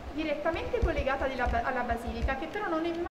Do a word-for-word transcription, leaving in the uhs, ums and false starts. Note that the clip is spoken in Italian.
direttamente collegata alla basilica, che però non è